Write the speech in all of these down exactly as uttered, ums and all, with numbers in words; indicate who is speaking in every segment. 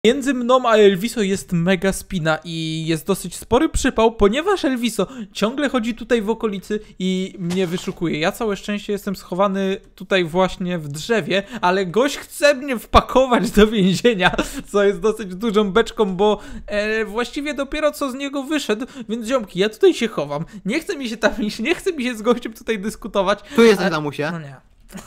Speaker 1: Między mną a Elviso jest mega spina i jest dosyć spory przypał, ponieważ Elviso ciągle chodzi tutaj w okolicy i mnie wyszukuje. Ja całe szczęście jestem schowany tutaj właśnie w drzewie, ale gość chce mnie wpakować do więzienia, co jest dosyć dużą beczką, bo e, właściwie dopiero co z niego wyszedł, więc ziomki, ja tutaj się chowam. Nie chce mi się tam iść, nie chce mi się z gościem tutaj dyskutować.
Speaker 2: Tu jesteś, lamusie.
Speaker 1: No nie.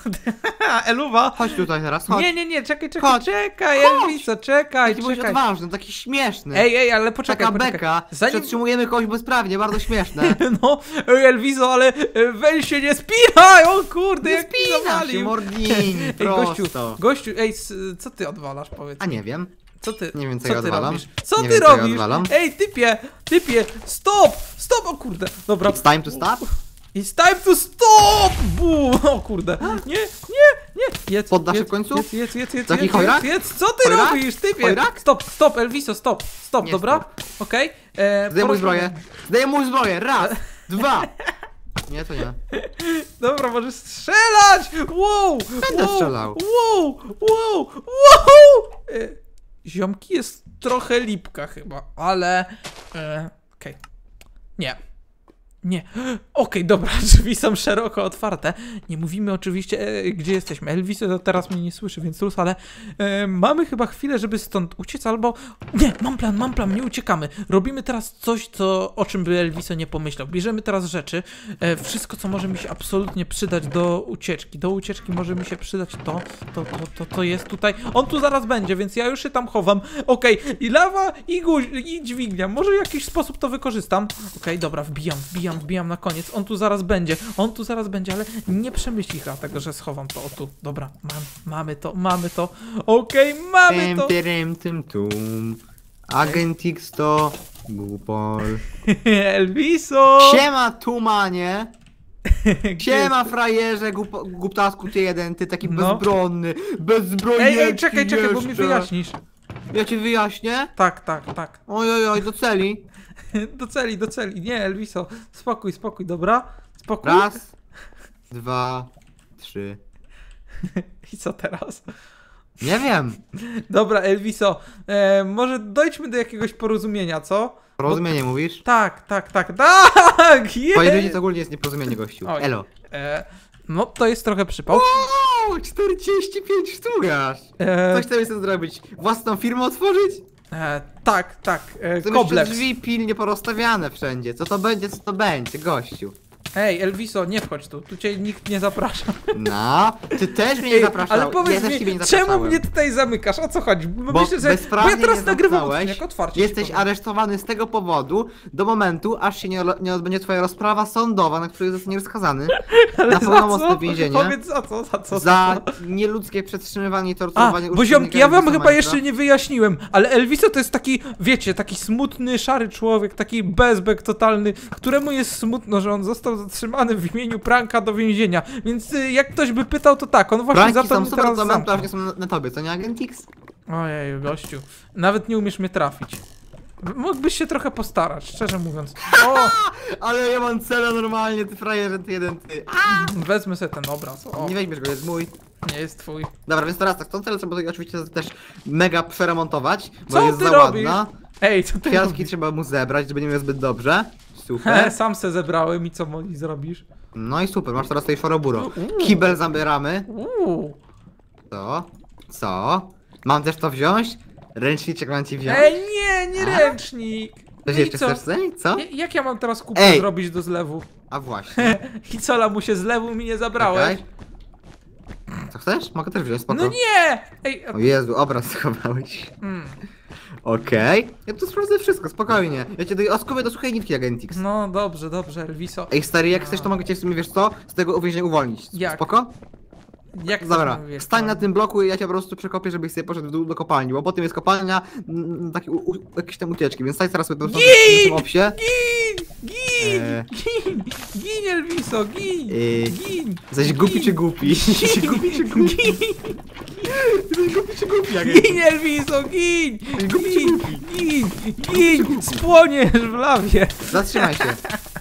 Speaker 1: Eluwa!
Speaker 2: Chodź tutaj teraz, chodź.
Speaker 1: Nie, nie, nie, czekaj, czekaj,
Speaker 2: Chodź.
Speaker 1: czekaj,
Speaker 2: Chodź.
Speaker 1: Elviso, czekaj,
Speaker 2: Taki byłeś
Speaker 1: czekaj.
Speaker 2: odważny, taki śmieszny.
Speaker 1: Ej, ej, ale poczekaj,
Speaker 2: Taka
Speaker 1: poczekaj.
Speaker 2: beka,
Speaker 1: Zanim...
Speaker 2: przetrzymujemy kogoś bezprawnie, bardzo śmieszne.
Speaker 1: No, ej, Elviso, ale e, weź się nie spinaj, o kurde,
Speaker 2: Nie
Speaker 1: jak mi
Speaker 2: spina się,
Speaker 1: zawalił.
Speaker 2: mordini,
Speaker 1: Ej, gościu,
Speaker 2: prosto.
Speaker 1: gościu, ej, s- co ty odwalasz, powiedz
Speaker 2: A
Speaker 1: mi?
Speaker 2: nie wiem.
Speaker 1: Co ty,
Speaker 2: Nie wiem, co
Speaker 1: co
Speaker 2: ja
Speaker 1: ty
Speaker 2: odwalam.
Speaker 1: robisz? Co
Speaker 2: Nie
Speaker 1: ty
Speaker 2: wiem, co ja
Speaker 1: robisz?
Speaker 2: odwalam.
Speaker 1: Ej, typie, typie, stop, stop, o kurde, dobra.
Speaker 2: It's time to stop?
Speaker 1: It's time to stop! Bum! O kurde, nie, nie, nie, jedz,
Speaker 2: Poddasz się
Speaker 1: jedz,
Speaker 2: w końcu?
Speaker 1: jedz, jedz, jedz, jedz,
Speaker 2: Taki
Speaker 1: jedz,
Speaker 2: chojrak?
Speaker 1: jedz, jedz, co ty
Speaker 2: Chojrak?
Speaker 1: robisz, typie?
Speaker 2: Chojrak?
Speaker 1: Stop, stop, Elviso, stop, stop,
Speaker 2: Nie,
Speaker 1: dobra?
Speaker 2: stop.
Speaker 1: Okej, e,
Speaker 2: Zdejmuj
Speaker 1: porozmawiamy.
Speaker 2: zbroję. Zdejmuj zbroję, raz, dwa. Nie, to nie.
Speaker 1: Dobra, możesz strzelać! Wow!
Speaker 2: Będę
Speaker 1: wow,
Speaker 2: strzelał.
Speaker 1: Wow! Wow! Wow! E, ziomki jest trochę lipka chyba, ale... E, Okej. Okay. Nie. Nie. Okej, dobra, drzwi są szeroko otwarte. Nie mówimy oczywiście, e, gdzie jesteśmy. Elviso to teraz mnie nie słyszy, więc luz, ale e, mamy chyba chwilę, żeby stąd uciec, albo... Nie, mam plan, mam plan, nie uciekamy. Robimy teraz coś, co, o czym by Elviso nie pomyślał. Bierzemy teraz rzeczy, e, wszystko, co może mi się absolutnie przydać do ucieczki. Do ucieczki może mi się przydać to, to, to, to, to jest tutaj. On tu zaraz będzie, więc ja już się tam chowam. Okej, i lawa, i, guź, i dźwignia. Może w jakiś sposób to wykorzystam. Okej, dobra, wbijam, wbijam, wbijam na koniec. On tu zaraz będzie, on tu zaraz będzie, ale nie przemyśli chyba tego, że schowam to. O tu, dobra, mam, mamy to, mamy to. Okej, mamy
Speaker 2: Tym,
Speaker 1: to.
Speaker 2: tym, tym, tum. Agent X to... Głupol.
Speaker 1: Elviso!
Speaker 2: Siema, tumanie. Siema, frajerze, gup, guptasku ty jeden, ty taki
Speaker 1: No.
Speaker 2: bezbronny, bezbronny.
Speaker 1: Ej, ej, czekaj, czekaj, bo mi
Speaker 2: jeszcze.
Speaker 1: wyjaśnisz.
Speaker 2: Ja ci wyjaśnię?
Speaker 1: Tak, tak, tak.
Speaker 2: Oj, oj, oj, do celi.
Speaker 1: Do celi, do celi. Nie, Elviso, spokój, spokój, dobra? Spokój.
Speaker 2: Raz, dwa, trzy.
Speaker 1: I co teraz?
Speaker 2: Nie wiem.
Speaker 1: Dobra, Elviso, e, może dojdźmy do jakiegoś porozumienia, co?
Speaker 2: Porozumienie mówisz?
Speaker 1: Tak, tak, tak, tak, jest!
Speaker 2: Twoje ludzi to ogólnie jest nieporozumienie, gościu.
Speaker 1: Oj.
Speaker 2: Elo.
Speaker 1: E, no, to jest trochę przypał.
Speaker 2: Wow, czterdzieści pięć sztuk aż.
Speaker 1: E,
Speaker 2: Coś chcesz zrobić? Własną firmę otworzyć?
Speaker 1: e, tak, tak, e,
Speaker 2: To jeszcze
Speaker 1: Koblex.
Speaker 2: drzwi pilnie porozstawiane wszędzie. Co to będzie, co to będzie, gościu?
Speaker 1: Ej, Elviso, nie wchodź tu, tu cię nikt nie zaprasza.
Speaker 2: No, ty też mnie nie
Speaker 1: Ej,
Speaker 2: zapraszał.
Speaker 1: ale powiedz
Speaker 2: ja też ciebie
Speaker 1: mi,
Speaker 2: nie
Speaker 1: czemu
Speaker 2: zapraszałem.
Speaker 1: mnie tutaj zamykasz? O co chodzi? Bo
Speaker 2: Bo
Speaker 1: myślę, że bo ja
Speaker 2: bezprawnie
Speaker 1: teraz
Speaker 2: mnie
Speaker 1: nagrywam
Speaker 2: zamknąłeś,
Speaker 1: odcinek, otwarcie. ci
Speaker 2: Jesteś
Speaker 1: powiem.
Speaker 2: aresztowany z tego powodu do momentu, aż się nie, nie odbędzie twoja rozprawa sądowa, na której zostaniesz skazany
Speaker 1: Ale
Speaker 2: na
Speaker 1: za
Speaker 2: pełnomocne
Speaker 1: co?
Speaker 2: więzienie.
Speaker 1: Powiedz za co, za co?
Speaker 2: Za nieludzkie przetrzymywanie i
Speaker 1: A,
Speaker 2: torturowanie
Speaker 1: bo ziomki, ja wam
Speaker 2: uczestnika
Speaker 1: chyba
Speaker 2: Minecraft.
Speaker 1: jeszcze nie wyjaśniłem, ale Elviso to jest taki, wiecie, taki smutny, szary człowiek, taki bezbek totalny, któremu jest smutno, że on został zatrzymany w imieniu pranka do więzienia, więc y, jak ktoś by pytał, to tak, on właśnie
Speaker 2: Pranki
Speaker 1: za to
Speaker 2: są
Speaker 1: mnie
Speaker 2: super,
Speaker 1: teraz
Speaker 2: to
Speaker 1: zamknął.
Speaker 2: nie są na, na tobie, co nie, Agent X?
Speaker 1: Ojej, gościu, nawet nie umiesz mnie trafić. Mógłbyś się trochę postarać, szczerze mówiąc. O,
Speaker 2: Ale ja mam cele normalnie, ty frajerze, ty jeden, ty.
Speaker 1: wezmę sobie ten obraz, o,
Speaker 2: Nie weźmiesz go, jest mój.
Speaker 1: nie jest twój.
Speaker 2: Dobra, więc teraz tak, tą celę trzeba oczywiście też mega przeremontować, bo
Speaker 1: Co
Speaker 2: jest
Speaker 1: ty
Speaker 2: za
Speaker 1: robisz?
Speaker 2: ładna.
Speaker 1: Ej, co ty
Speaker 2: Kwiatki
Speaker 1: robisz?
Speaker 2: trzeba mu zebrać, żeby nie miał zbyt dobrze.
Speaker 1: He,
Speaker 2: Super.
Speaker 1: sam se zebrałem i co Moli zrobisz?
Speaker 2: No i super, masz teraz tutaj szoroburo.
Speaker 1: Uuu.
Speaker 2: Kibel zabieramy.
Speaker 1: Uuu.
Speaker 2: Co? Co? Mam też to wziąć? Ręczniczek mam ci wziąć?
Speaker 1: Ej, nie, nie
Speaker 2: A?
Speaker 1: ręcznik!
Speaker 2: Coś
Speaker 1: No i
Speaker 2: jeszcze
Speaker 1: co?
Speaker 2: chcesz zrobić? Co?
Speaker 1: Ja- Jak ja mam teraz kupę
Speaker 2: Ej!
Speaker 1: zrobić do zlewu?
Speaker 2: A właśnie.
Speaker 1: I co, lamusie, zlewu mi nie zabrałeś?
Speaker 2: Czekaj. Co chcesz? Mogę też wziąć, spoko.
Speaker 1: No nie! Ej, a-
Speaker 2: O Jezu, obraz schowałeś.
Speaker 1: mm,
Speaker 2: Okej. Ja tu sprawdzę wszystko, spokojnie. Ja cię do, oskubię do suchej nitki, Agentix.
Speaker 1: no dobrze, dobrze, Elviso.
Speaker 2: Ej, stary, jak chcesz, to mogę cię w sumie, wiesz co? Z tego uwięzienia uwolnić.
Speaker 1: Jak?
Speaker 2: Spoko?
Speaker 1: Jak
Speaker 2: Dobra,
Speaker 1: to mówisz,
Speaker 2: stań na
Speaker 1: no?
Speaker 2: tym bloku i ja cię po prostu przekopię, żebyś sobie poszedł w dół do kopalni, bo potem jest kopalnia, mm, taki u, u, jakieś tam ucieczki, więc stań teraz sobie po prostu na tym opsie.
Speaker 1: Gin! Gin!
Speaker 2: Eee.
Speaker 1: Gin! Gin, Elviso, gin!
Speaker 2: Eee.
Speaker 1: Gin!
Speaker 2: Jesteś głupi czy głupi? Jesteś głupi czy głupi?
Speaker 1: Gin!
Speaker 2: Jesteś głupi czy głupi, Agent?
Speaker 1: Gin, Elviso, gin!
Speaker 2: Głupi czy
Speaker 1: Gin!
Speaker 2: głupi?
Speaker 1: Gin! Gin! Spłoniesz w lawie!
Speaker 2: Zatrzymaj się.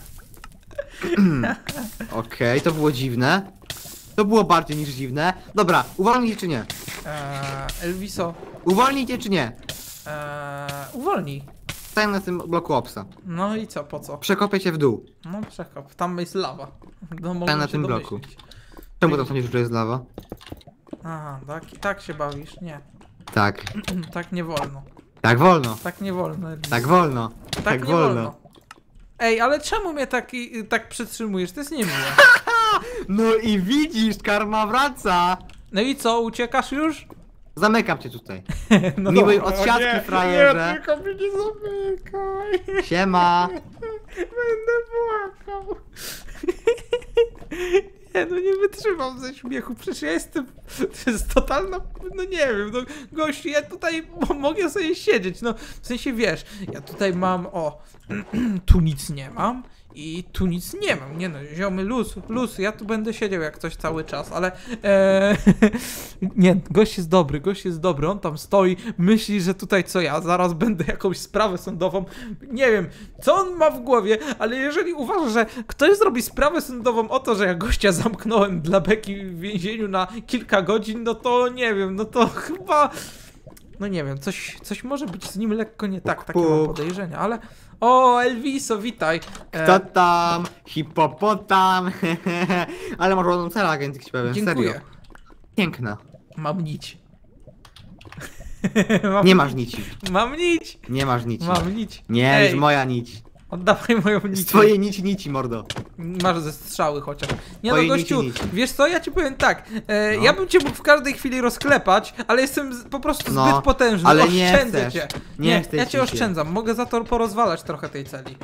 Speaker 2: Okej, to było dziwne. To było bardziej niż dziwne. Dobra, uwolnij cię czy nie?
Speaker 1: Eee, Elviso,
Speaker 2: Uwolnij cię czy nie?
Speaker 1: Eee, uwolnij.
Speaker 2: Staję na tym bloku obsa.
Speaker 1: No i co, po co?
Speaker 2: Przekopię cię w dół.
Speaker 1: No przekop, tam jest lawa. No,
Speaker 2: Staję na tym bloku. Czemu tam sądzisz, że jest lawa?
Speaker 1: Aha, tak, tak się bawisz? Nie.
Speaker 2: Tak.
Speaker 1: Tak nie wolno.
Speaker 2: Tak wolno.
Speaker 1: Tak nie wolno.
Speaker 2: Tak wolno.
Speaker 1: Tak,
Speaker 2: Tak
Speaker 1: nie
Speaker 2: wolno.
Speaker 1: wolno. Ej, ale czemu mnie tak, i- tak przytrzymujesz? To jest niemiłe.
Speaker 2: No i widzisz, karma wraca.
Speaker 1: No i co, uciekasz już?
Speaker 2: Zamykam cię tutaj.
Speaker 1: No
Speaker 2: Miłej
Speaker 1: dobra,
Speaker 2: odsiadki,
Speaker 1: nie,
Speaker 2: frajerze.
Speaker 1: Nie, tylko mnie nie zamykaj.
Speaker 2: Siema.
Speaker 1: Będę płakał. Nie, no nie wytrzymam ze śmiechu, przecież ja jestem, to jest totalna, no nie wiem, no gościu, ja tutaj mogę sobie siedzieć, no w sensie wiesz, ja tutaj mam, o, tu nic nie mam i tu nic nie mam, nie no, ziomy, luz, luz, ja tu będę siedział jak coś cały czas, ale, e, nie, gość jest dobry, gość jest dobry, on tam stoi, myśli, że tutaj co ja, zaraz będę jakąś sprawę sądową, nie wiem, co on ma w głowie, ale jeżeli uważa, że ktoś zrobi sprawę sądową o to, że ja gościa zamknąłem dla beki w więzieniu na kilka godzin, no to nie wiem, no to chyba, no nie wiem, coś, coś może być z nim lekko nie tak, takie mam podejrzenia, ale, o, Elviso, witaj. E,
Speaker 2: Kto tam? Hipopotam. Ale masz ładną celę, agent, ci powiem.
Speaker 1: Dziękuję.
Speaker 2: Serio. Piękna.
Speaker 1: Mam nić. mam
Speaker 2: Nie masz nici.
Speaker 1: Mam nić.
Speaker 2: Nie masz nici.
Speaker 1: Mam nić.
Speaker 2: Nie,
Speaker 1: Ej,
Speaker 2: jest moja nić.
Speaker 1: oddawaj moją nić.
Speaker 2: Z twojej nici nici, mordo.
Speaker 1: Masz ze strzały chociaż. Nie
Speaker 2: Twojej
Speaker 1: no gościu,
Speaker 2: nici, nici.
Speaker 1: wiesz co, ja ci powiem tak, e,
Speaker 2: No.
Speaker 1: ja bym cię mógł w każdej chwili rozklepać, ale jestem z, po prostu
Speaker 2: No,
Speaker 1: zbyt potężny,
Speaker 2: ale nie
Speaker 1: oszczędzę
Speaker 2: chcesz.
Speaker 1: cię.
Speaker 2: Nie
Speaker 1: Nie,
Speaker 2: chcę
Speaker 1: ja
Speaker 2: ci
Speaker 1: cię
Speaker 2: się.
Speaker 1: oszczędzam, mogę za to porozwalać trochę tej celi.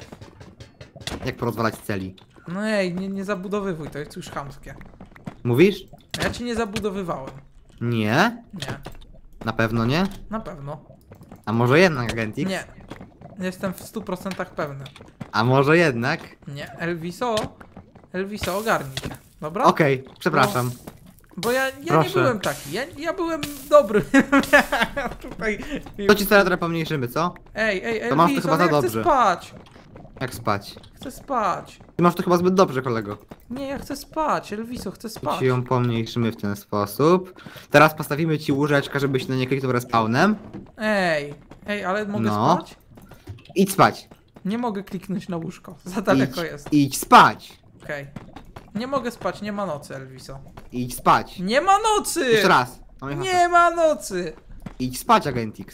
Speaker 2: Jak porozwalać celi?
Speaker 1: No ej, nie, nie zabudowywuj, to jest już chamskie.
Speaker 2: Mówisz?
Speaker 1: Ja ci nie zabudowywałem.
Speaker 2: Nie?
Speaker 1: Nie,
Speaker 2: Na pewno nie?
Speaker 1: na pewno.
Speaker 2: A może jednak, agentik?
Speaker 1: Nie. Jestem w stu procentach pewny.
Speaker 2: A może jednak?
Speaker 1: Nie, Elviso, Elviso, ogarnij się, dobra?
Speaker 2: Okej, przepraszam.
Speaker 1: Bo ja, ja nie
Speaker 2: Proszę.
Speaker 1: byłem taki, ja, ja byłem dobry. Tutaj...
Speaker 2: To ci teraz trochę pomniejszymy, co?
Speaker 1: Ej, ej,
Speaker 2: To masz to
Speaker 1: Elviso,
Speaker 2: chyba
Speaker 1: no
Speaker 2: za
Speaker 1: ja
Speaker 2: dobrze.
Speaker 1: chcę spać.
Speaker 2: Jak spać?
Speaker 1: Chcę spać.
Speaker 2: Ty masz to chyba zbyt dobrze, kolego.
Speaker 1: Nie, ja chcę spać, Elviso, chcę
Speaker 2: To
Speaker 1: spać.
Speaker 2: ci ją pomniejszymy w ten sposób. Teraz postawimy ci łóżeczka, żebyś na nie kliknął respawnem.
Speaker 1: Ej, ej, ale mogę
Speaker 2: No.
Speaker 1: spać?
Speaker 2: Idź spać.
Speaker 1: Nie mogę kliknąć na łóżko, za daleko
Speaker 2: idź,
Speaker 1: jest.
Speaker 2: idź spać.
Speaker 1: Okej. Nie mogę spać, nie ma nocy, Elviso.
Speaker 2: Idź spać.
Speaker 1: Nie ma nocy!
Speaker 2: Jeszcze raz. No i hasło.
Speaker 1: Nie ma nocy!
Speaker 2: Idź spać, Agentix.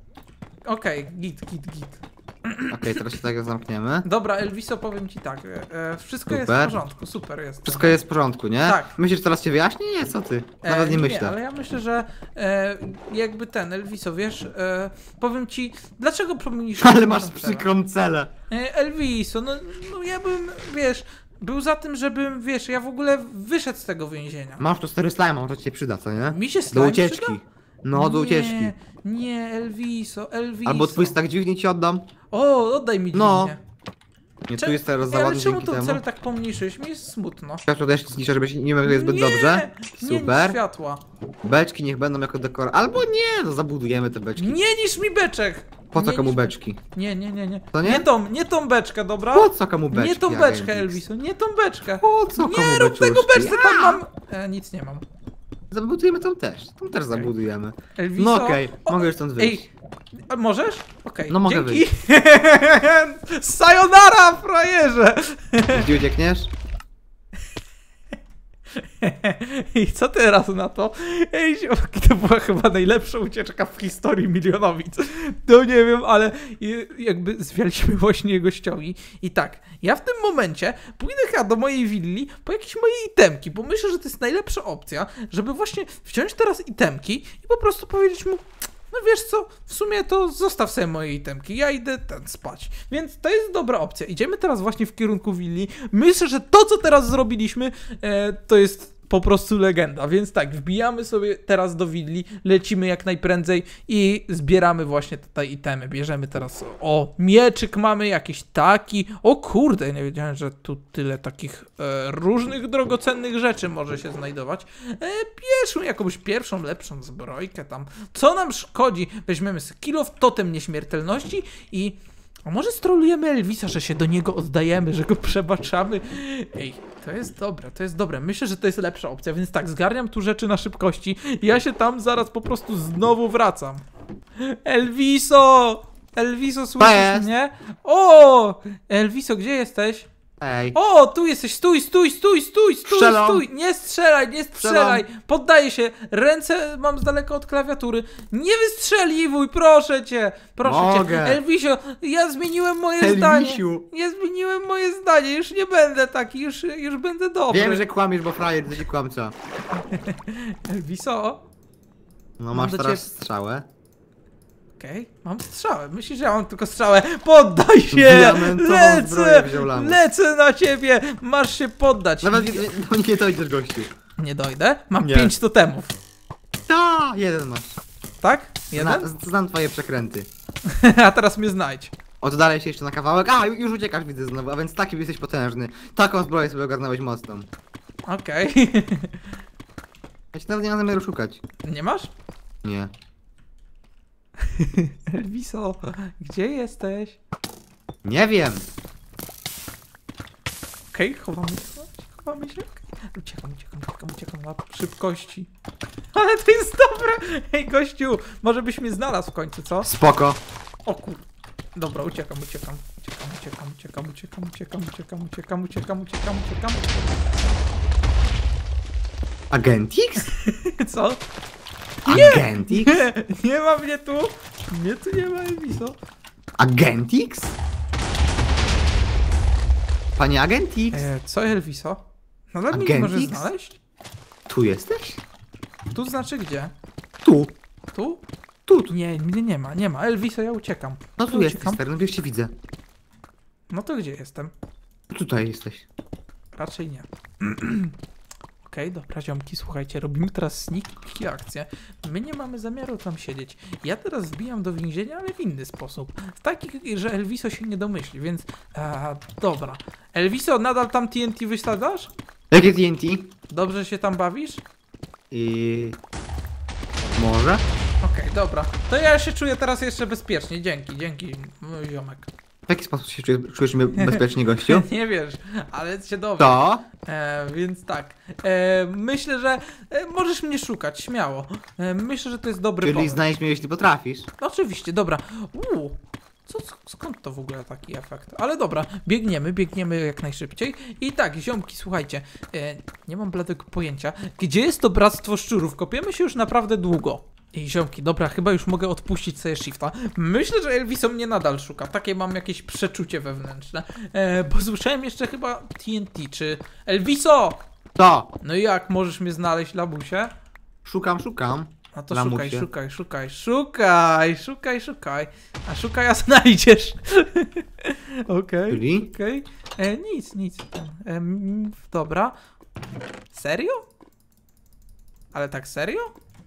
Speaker 1: Okej, git, git, git.
Speaker 2: Okej, teraz się tak zamkniemy.
Speaker 1: Dobra, Elviso, powiem ci tak, e, e, wszystko jest w
Speaker 2: Super.
Speaker 1: porządku, super jest.
Speaker 2: Wszystko jest w porządku, nie?
Speaker 1: Tak.
Speaker 2: Myślisz, że teraz cię wyjaśnię? Nie, co ty? Nawet
Speaker 1: E,
Speaker 2: nie
Speaker 1: Nie,
Speaker 2: myślę.
Speaker 1: ale ja myślę, że e, jakby ten, Elviso, wiesz, e, powiem ci, dlaczego pomylisz...
Speaker 2: Ale masz
Speaker 1: naszą celę?
Speaker 2: przykrą celę.
Speaker 1: E, Elviso, no, no ja bym, wiesz, był za tym, żebym, wiesz, ja w ogóle wyszedł z tego więzienia.
Speaker 2: Masz tu cztery slime, to ci się przyda, co nie?
Speaker 1: Mi się
Speaker 2: Do
Speaker 1: slime
Speaker 2: ucieczki.
Speaker 1: przyda?
Speaker 2: No, do
Speaker 1: Nie,
Speaker 2: ucieczki.
Speaker 1: Nie, Elviso, Elviso.
Speaker 2: Albo twój tak dziwnie ci oddam.
Speaker 1: O, oddaj mi
Speaker 2: No.
Speaker 1: dziwnie.
Speaker 2: Nie,
Speaker 1: Cze-
Speaker 2: tu jest teraz
Speaker 1: Ej,
Speaker 2: za
Speaker 1: ale
Speaker 2: ładny
Speaker 1: czemu
Speaker 2: dzięki
Speaker 1: tą
Speaker 2: temu.
Speaker 1: cel tak pomniejszyłeś? Mi jest smutno.
Speaker 2: Światło też zniszczę, żebyś nie miał tutaj zbyt
Speaker 1: nie,
Speaker 2: dobrze.
Speaker 1: Nie
Speaker 2: Super.
Speaker 1: niż światła.
Speaker 2: Beczki niech będą jako dekor. Albo nie, no zabudujemy te beczki.
Speaker 1: Nie niż mi beczek!
Speaker 2: Po co
Speaker 1: Nie
Speaker 2: komu
Speaker 1: niż-
Speaker 2: beczki?
Speaker 1: Nie, nie, nie, nie.
Speaker 2: To nie?
Speaker 1: Nie tą, nie tą beczkę, dobra?
Speaker 2: Po co komu beczki?
Speaker 1: Nie tą
Speaker 2: Agentix?
Speaker 1: beczkę, Elviso, nie tą beczkę.
Speaker 2: Po co komu
Speaker 1: Nie rób tego
Speaker 2: beczuszki?
Speaker 1: beczce, tam mam... E, nic nie mam.
Speaker 2: Zabudujemy tą też. Tą też zabudujemy.
Speaker 1: Elviso...
Speaker 2: No okej,
Speaker 1: O,
Speaker 2: mogę już stąd wyjść.
Speaker 1: Ej, a możesz? Okej,
Speaker 2: No mogę
Speaker 1: dzięki. Sayonara, frajerze!
Speaker 2: Gdzie uciekniesz?
Speaker 1: I co teraz na to? Ej, ziomki, to była chyba najlepsza ucieczka w historii Milionowic. No nie wiem, ale i- jakby zwialiśmy właśnie gościowi. I tak, ja w tym momencie pójdę chyba do mojej willi po jakieś moje itemki, bo myślę, że to jest najlepsza opcja, żeby właśnie wziąć teraz itemki i po prostu powiedzieć mu: no wiesz co, w sumie to zostaw sobie moje itemki, ja idę ten spać. Więc to jest dobra opcja. Idziemy teraz właśnie w kierunku willi. Myślę, że to, co teraz zrobiliśmy, e, to jest po prostu legenda. Więc tak, wbijamy sobie teraz do willi, lecimy jak najprędzej i zbieramy właśnie tutaj itemy. Bierzemy teraz, o, mieczyk mamy jakiś taki. O kurde, nie wiedziałem, że tu tyle takich e, różnych drogocennych rzeczy może się znajdować. E, bierzmy jakąś pierwszą, lepszą zbrojkę tam. Co nam szkodzi? Weźmiemy sobie kill of totem nieśmiertelności i... A może strolujemy Elvisa, że się do niego oddajemy, że go przebaczamy? Ej, to jest dobre, to jest dobre. Myślę, że to jest lepsza opcja, więc tak, zgarniam tu rzeczy na szybkości i ja się tam zaraz po prostu znowu wracam. Elviso! Elviso, słyszysz
Speaker 2: jest.
Speaker 1: mnie? O! Elviso, gdzie jesteś?
Speaker 2: Ej.
Speaker 1: O, tu jesteś, stój, stój, stój, stój, stój,
Speaker 2: Strzelam.
Speaker 1: stój! Nie strzelaj, nie strzelaj!
Speaker 2: Strzelam.
Speaker 1: Poddaję się, ręce mam z daleka od klawiatury. Nie wystrzeliwuj, proszę cię! Proszę
Speaker 2: Mogę.
Speaker 1: cię. Elvisio, ja zmieniłem moje zdanie.
Speaker 2: Elvisiu.
Speaker 1: Ja zmieniłem moje zdanie, już nie będę taki, już, już będę dobry.
Speaker 2: Wiem, że kłamiesz, bo frajer, to ci kłamca.
Speaker 1: Elviso?
Speaker 2: No
Speaker 1: Mam
Speaker 2: masz
Speaker 1: do
Speaker 2: teraz
Speaker 1: ciebie-
Speaker 2: strzałę.
Speaker 1: Okej, okay. Mam strzałę. Myślisz, że ja mam tylko strzałę? Poddaj się!
Speaker 2: Diamentową
Speaker 1: Lecę!
Speaker 2: zbroję wziął lamus.
Speaker 1: Lecę na ciebie! Masz się poddać.
Speaker 2: Nawet nie, nie, no nie dojdziesz, gościu.
Speaker 1: Nie dojdę? Mam
Speaker 2: Nie.
Speaker 1: pięć totemów.
Speaker 2: Ta, jeden masz.
Speaker 1: Tak?
Speaker 2: Zna,
Speaker 1: Jeden?
Speaker 2: znam twoje przekręty.
Speaker 1: A teraz mnie znajdź.
Speaker 2: Oddalaj się jeszcze na kawałek. A, już uciekasz, widzę znowu, a więc taki jesteś potężny. Taką zbroję sobie ogarnąłeś mocną.
Speaker 1: Okej.
Speaker 2: Ja ci nawet nie mam zamiaru szukać.
Speaker 1: Nie masz?
Speaker 2: Nie.
Speaker 1: Elviso, gdzie jesteś?
Speaker 2: Nie wiem.
Speaker 1: Okej, okay, chowamy się, chowamy się. Okay. Uciekam, uciekam, uciekam, uciekam na szybkości. Ale to jest dobre! Hej, gościu, może byś mnie znalazł w końcu, co?
Speaker 2: Spoko.
Speaker 1: O kur... Dobra, uciekam, uciekam, uciekam, uciekam, uciekam, uciekam, uciekam, uciekam, uciekam, uciekam, uciekam, uciekam.
Speaker 2: Agentix?
Speaker 1: Co?
Speaker 2: Agentix?
Speaker 1: Nie, nie ma mnie tu! Mnie tu nie ma, Elviso.
Speaker 2: Agentix? Panie Agentix?
Speaker 1: E, co, Elviso? Nadal mnie nie możesz
Speaker 2: Agentix?
Speaker 1: znaleźć?
Speaker 2: Tu jesteś?
Speaker 1: Tu znaczy gdzie?
Speaker 2: Tu.
Speaker 1: Tu?
Speaker 2: Tu, tu.
Speaker 1: Nie, mnie nie ma, nie ma. Elviso, ja uciekam.
Speaker 2: No tu jesteś,
Speaker 1: uciekam.
Speaker 2: stary, no wiesz, cię widzę.
Speaker 1: No to gdzie jestem?
Speaker 2: Tutaj jesteś.
Speaker 1: Raczej nie. Okej, okay, dobra, ziomki, słuchajcie, robimy teraz sneak peek akcję. My nie mamy zamiaru tam siedzieć. Ja teraz wbijam do więzienia, ale w inny sposób. W taki, że Elviso się nie domyśli, więc... A, dobra. Elviso, nadal tam T N T wysadzasz?
Speaker 2: Jakie T N T?
Speaker 1: Dobrze się tam bawisz?
Speaker 2: I... Może?
Speaker 1: Okej, okay, dobra. To ja się czuję teraz jeszcze bezpiecznie. Dzięki, dzięki, mój ziomek.
Speaker 2: W jaki sposób się czujesz, czujesz mnie bezpiecznie, gościu?
Speaker 1: Nie wiesz, ale się dobrze.
Speaker 2: To?
Speaker 1: E, więc tak. E, myślę, że e, możesz mnie szukać, śmiało. E, myślę, że to jest dobry
Speaker 2: Czyli
Speaker 1: pomysł.
Speaker 2: znaleźć mnie, jeśli potrafisz.
Speaker 1: Oczywiście, dobra. Uuu, co, co, skąd to w ogóle taki efekt? Ale dobra, biegniemy, biegniemy jak najszybciej. I tak, ziomki, słuchajcie, e, nie mam bladego pojęcia, gdzie jest to Bractwo Szczurów? Kopiemy się już naprawdę długo. I ziomki, dobra, chyba już mogę odpuścić sobie shifta. Myślę, że Elviso mnie nadal szuka. Takie mam jakieś przeczucie wewnętrzne. E, bo słyszałem jeszcze chyba T N T, czy... Elviso!
Speaker 2: To!
Speaker 1: No i jak, możesz mnie znaleźć, labusie?
Speaker 2: Szukam, szukam.
Speaker 1: No to
Speaker 2: Lamusie.
Speaker 1: szukaj, szukaj, szukaj, szukaj, szukaj, szukaj. A szukaj, a znajdziesz. Okej,
Speaker 2: Czyli?
Speaker 1: okej. E, Nic, nic. E, mm, dobra. Serio? Ale tak serio?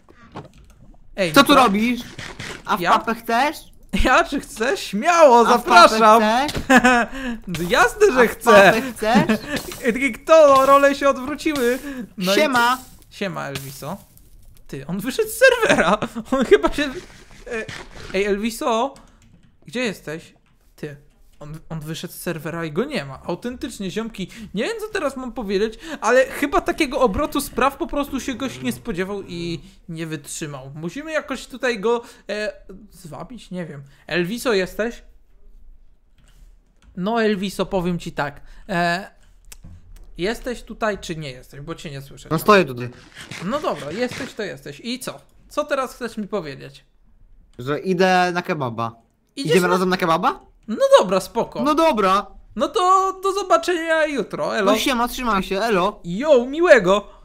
Speaker 1: Ej,
Speaker 2: Co tu
Speaker 1: no-
Speaker 2: robisz? A w
Speaker 1: Ja?
Speaker 2: papę chcesz?
Speaker 1: Ja czy chcę? Śmiało,
Speaker 2: A w
Speaker 1: zapraszam!
Speaker 2: papę chcesz?
Speaker 1: Jasne,
Speaker 2: A
Speaker 1: że
Speaker 2: w
Speaker 1: chcę!
Speaker 2: papę chcesz?
Speaker 1: I kto? Role się odwróciły. No i-
Speaker 2: Siema!
Speaker 1: Siema, Elviso. Ty, on wyszedł z serwera. On chyba się... E, Ej, Elviso! Gdzie jesteś? Ty. On, on wyszedł z serwera i go nie ma. Autentycznie, ziomki. Nie wiem, co teraz mam powiedzieć, ale chyba takiego obrotu spraw po prostu się gość nie spodziewał i nie wytrzymał. Musimy jakoś tutaj go e, zwabić? Nie wiem. Elviso, jesteś? No, Elviso, powiem ci tak. E, jesteś tutaj, czy nie jesteś? Bo cię nie słyszę.
Speaker 2: No stoję tutaj.
Speaker 1: No dobra, jesteś to jesteś. I co? Co teraz chcesz mi powiedzieć?
Speaker 2: Że idę na kebaba.
Speaker 1: Idziesz
Speaker 2: Idziemy
Speaker 1: na-
Speaker 2: razem na kebaba?
Speaker 1: No dobra, spoko.
Speaker 2: No
Speaker 1: No,
Speaker 2: dobra.
Speaker 1: to do zobaczenia jutro, elo.
Speaker 2: No siema, trzymaj się, elo.
Speaker 1: Jo, miłego.